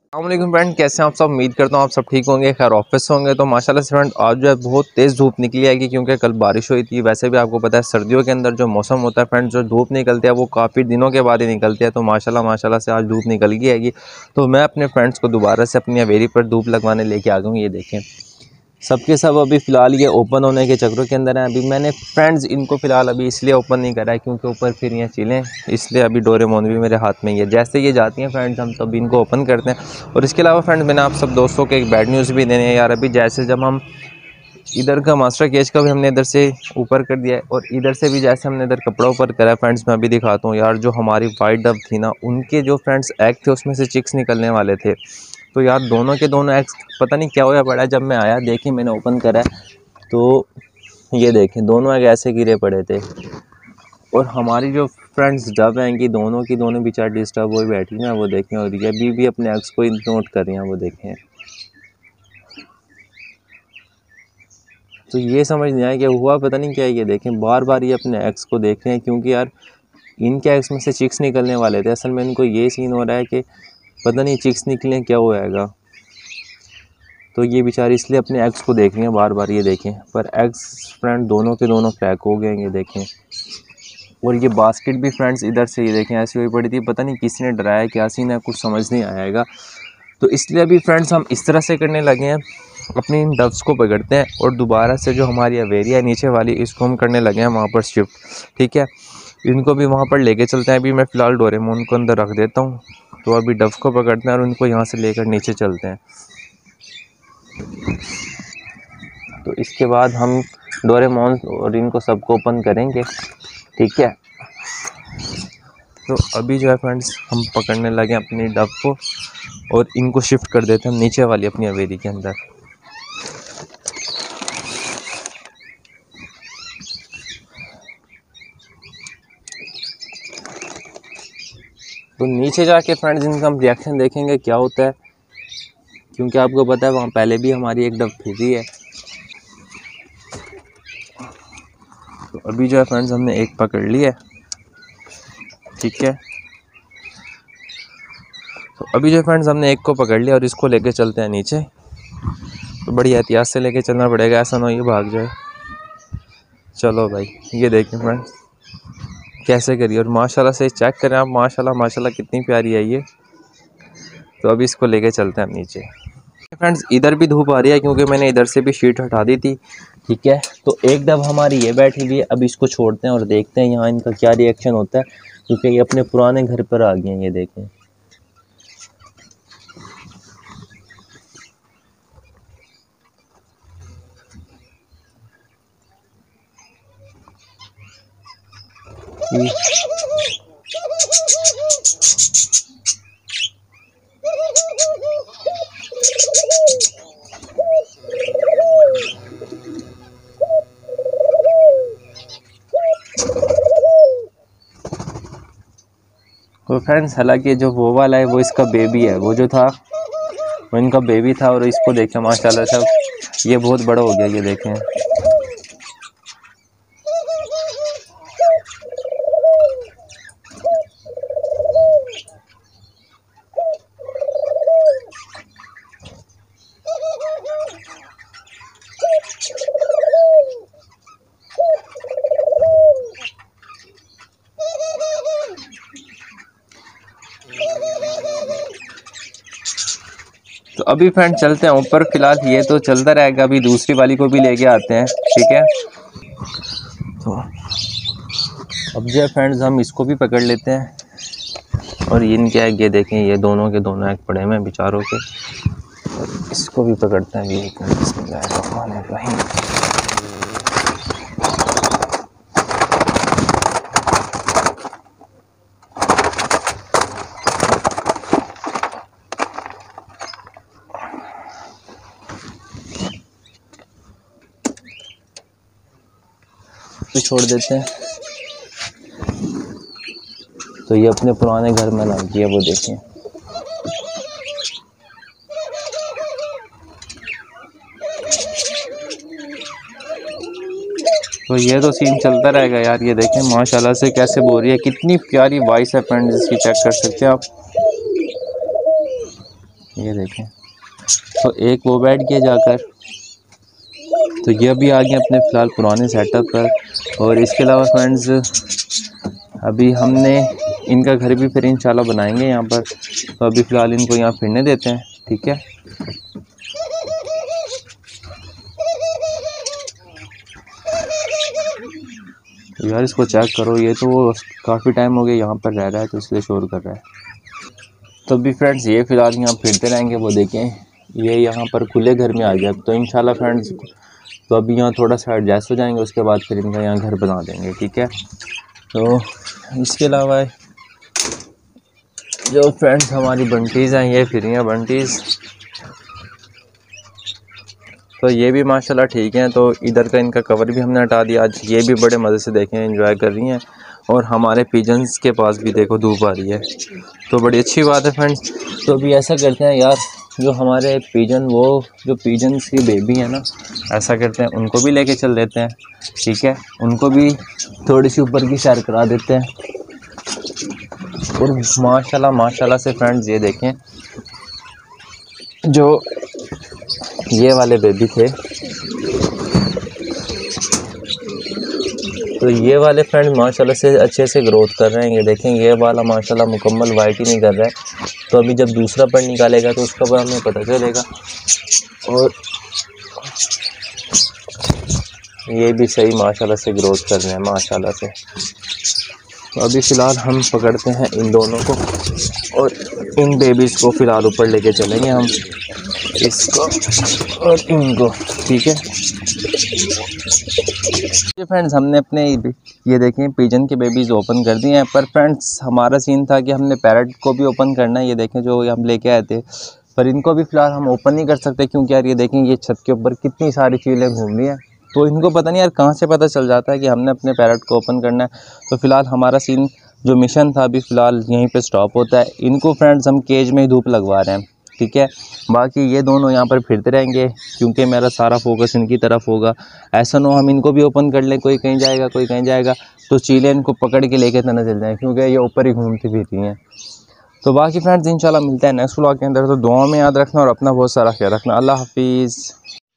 अस्सलामुअलैकुम फ्रेंड, कैसे हैं आप सब। उम्मीद करता हूँ आप सब ठीक होंगे, खैर ऑफिस होंगे। तो माशाल्लाह से फ्रेंड आज जो है बहुत तेज़ धूप निकली आएगी क्योंकि कल बारिश हुई थी। वैसे भी आपको पता है सर्दियों के अंदर जो मौसम होता है फ्रेंड, जो धूप निकलती है वो काफ़ी दिनों के बाद ही निकलती है। तो माशाल्लाह से आज धूप निकल गई आएगी। तो मैं अपने फ्रेंड्स को दोबारा से अपनी हवेली पर धूप लगवाने लेके आ गया हूँ। ये देखें सबके सब अभी फ़िलहाल ये ओपन होने के चक्रों के अंदर हैं। अभी मैंने फ्रेंड्स इनको फ़िलहाल अभी इसलिए ओपन नहीं करा है क्योंकि ऊपर फिर ये चिलें, इसलिए अभी डोरेमोन भी मेरे हाथ में ही है। जैसे ये जाती हैं फ्रेंड्स हम तब इनको ओपन करते हैं। और इसके अलावा फ्रेंड्स मैंने आप सब दोस्तों को एक बैड न्यूज़ भी देनी है यार। अभी जैसे जब हम इधर का मास्टर केज का भी हमने इधर से ऊपर कर दिया है और इधर से भी जैसे हमने इधर कपड़ा ऊपर करा है फ्रेंड्स, मैं अभी दिखाता हूँ यार। जो हमारी वाइट डव थी ना, उनके जो फ्रेंड्स एग थे उसमें से चिक्स निकलने वाले थे। तो यार दोनों के दोनों एग्स पता नहीं क्या होया पड़ा है। जब मैं आया देखिए मैंने ओपन करा है तो ये देखें दोनों एग ऐसे गिरे पड़े थे। और हमारी जो फ्रेंड्स डव हैं कि दोनों की दोनों बेचारी डिस्टर्ब हुई बैठी ना, वो देखें। और ये अभी भी अपने एग्स को नोट कर रही हैं, वो देखें। तो ये समझ नहीं आया कि हुआ पता नहीं क्या है। ये देखें बार बार ये अपने एक्स को देख रहे हैं क्योंकि यार इनके एक्स में से चिक्स निकलने वाले थे। असल में इनको ये सीन हो रहा है कि पता नहीं चिक्स निकलें क्या होएगा। तो ये बेचारी इसलिए अपने एक्स को देख रही हैं बार बार। ये देखें पर एक्स फ्रेंड दोनों के दोनों क्रैक हो गए, ये देखें। और ये बास्केट भी फ्रेंड्स इधर से ये देखें ऐसी हुई पड़ी थी, पता नहीं किसने डराया, क्या सीन है, कुछ समझ नहीं आएगा। तो इसलिए अभी फ्रेंड्स हम इस तरह से करने लगे हैं, अपनी इन डव्स को पकड़ते हैं और दोबारा से जो हमारी अवेरिया है नीचे वाली, इसको हम करने लगे हैं वहाँ पर शिफ्ट। ठीक है, इनको भी वहाँ पर लेके चलते हैं। अभी मैं फ़िलहाल डोरेमोन को अंदर रख देता हूँ। तो अभी डव्स को पकड़ते हैं और उनको यहाँ से लेकर नीचे चलते हैं। तो इसके बाद हम डोरेमोन और इनको सबको ओपन करेंगे। ठीक है, तो अभी जो है फ्रेंड्स हम पकड़ने लगे अपनी डव को और इनको शिफ्ट कर देते हैं हम नीचे वाली अपनी हवेली के अंदर। तो नीचे जाके फ्रेंड्स इनका हम रिएक्शन देखेंगे क्या होता है, क्योंकि आपको पता है वहाँ पहले भी हमारी एक डव फिरी है। तो अभी जो है फ्रेंड्स हमने एक पकड़ ली है। ठीक है, तो अभी जो फ्रेंड्स हमने एक को पकड़ लिया और इसको लेके चलते हैं नीचे। तो बड़ी एहतियात से लेके चलना पड़ेगा, ऐसा ना हो ये भाग जाए। चलो भाई, ये देखें फ्रेंड्स कैसे करिए। और माशाल्लाह से चेक करें आप, माशाल्लाह कितनी प्यारी है ये। तो अभी इसको लेके चलते हैं नीचे। फ्रेंड्स इधर भी धूप आ रही है क्योंकि मैंने इधर से भी शीट हटा दी थी। ठीक है, तो एक डब हमारी ये बैठी हुई है। अब इसको छोड़ते हैं और देखते हैं यहाँ इनका क्या रिएक्शन होता है, क्योंकि ये अपने पुराने घर पर आ गए हैं। ये देखें, तो फ्रेंड्स हालांकि जो वो वाला है वो इसका बेबी है, वो जो था वो इनका बेबी था। और इसको देखें माशाल्लाह से ये बहुत बड़ा हो गया। ये देखें, तो अभी फ्रेंड चलते हैं ऊपर। फिलहाल ये तो चलता रहेगा, अभी दूसरी वाली को भी लेके आते हैं। ठीक है, तो अब जो है फ्रेंड्स हम इसको भी पकड़ लेते हैं। और इनके एग ये देखें, ये दोनों के दोनों एग पड़े हुए बेचारों के। और इसको भी पकड़ते हैं। ये बिस्मिल्लाहिर्रहमानिर्रहीम। तो छोड़ देते हैं। तो ये अपने पुराने घर में लग गया, वो देखें। तो ये तो सीन चलता रहेगा यार। ये देखें माशाल्लाह से कैसे बो रही है, कितनी प्यारी वॉइस है फ्रेंड्स इसकी, चेक कर सकते हैं आप। ये देखें, तो एक वो बैठ गया जाकर, तो ये भी आ गए अपने फ़िलहाल पुराने सेटअप पर। और इसके अलावा फ्रेंड्स अभी हमने इनका घर भी फिर इंशाल्लाह बनाएंगे यहाँ पर, तो अभी फ़िलहाल इनको यहाँ फिरने देते हैं, ठीक है। यार इसको चेक करो, ये तो काफ़ी टाइम हो गया यहाँ पर रह रहा है, तो इसलिए शोर कर रहा है। तो अभी फ्रेंड्स ये फ़िलहाल यहाँ फिरते रहेंगे, वो देखें ये यहाँ पर खुले घर में आ गया। तो इंशाल्लाह फ्रेंड्स तो अभी यहाँ थोड़ा सा एडजस्ट हो जाएंगे, उसके बाद फिर इनका यहाँ घर बना देंगे, ठीक है। तो इसके अलावा जो फ्रेंड्स हमारी बंटीज़ हैं, ये फिर हैं बंटीज़, तो ये भी माशाल्लाह ठीक हैं। तो इधर का इनका कवर भी हमने हटा दिया आज, ये भी बड़े मज़े से देखें एंजॉय कर रही हैं। और हमारे पिजन्स के पास भी देखो धूप आ रही है, तो बड़ी अच्छी बात है फ्रेंड्स। तो अभी ऐसा करते हैं यार, जो हमारे पिजन, वो जो पिजन्स की बेबी है ना, ऐसा करते हैं उनको भी लेके चल देते हैं, ठीक है। उनको भी थोड़ी सी ऊपर की सैर करा देते हैं। और माशाल्लाह से फ्रेंड्स ये देखें, जो ये वाले बेबी थे, तो ये वाले फ्रेंड माशाल्लाह से अच्छे से ग्रोथ कर रहे हैं। ये देखें ये वाला माशाल्लाह मुकम्मल वाइट ही नहीं कर रहा है, तो अभी जब दूसरा पर निकालेगा तो उसका पर हमें पता चलेगा। और ये भी सही माशाल्लाह से ग्रोथ कर रहे हैं माशाल्लाह से। तो अभी फ़िलहाल हम पकड़ते हैं इन दोनों को और इन बेबीज़ को फ़िलहाल ऊपर लेके चलेंगे हम, इसको और इनको, ठीक है। ये फ्रेंड्स हमने अपने ये देखें पिजन के बेबीज़ ओपन कर दिए हैं, पर फ्रेंड्स हमारा सीन था कि हमने पैरट को भी ओपन करना है। ये देखें जो हम लेके आए थे, पर इनको भी फ़िलहाल हम ओपन नहीं कर सकते, क्योंकि यार ये देखें ये छत के ऊपर कितनी सारी चीज़ें घूम रही हैं, तो इनको पता नहीं यार कहाँ से पता चल जाता है कि हमने अपने पैरट को ओपन करना है। तो फ़िलहाल हमारा सीन जो मिशन था अभी फ़िलहाल यहीं पे स्टॉप होता है। इनको फ्रेंड्स हम केज में ही धूप लगवा रहे हैं, ठीक है। बाकी ये दोनों यहाँ पर फिरते रहेंगे, क्योंकि मेरा सारा फोकस इनकी तरफ होगा। ऐसा ना हो हम इनको भी ओपन कर लें, कोई कहीं जाएगा कोई कहीं जाएगा, तो चीलें इनको पकड़ के लेके तो न चल जाएँ, क्योंकि ये ऊपर ही घूमती फिरती हैं। तो बाकी फ्रेंड्स इंशाल्लाह मिलता है नेक्स्ट व्लॉग के अंदर। तो दुआ में याद रखना और अपना बहुत सारा ख्याल रखना। अल्लाह हाफिज़।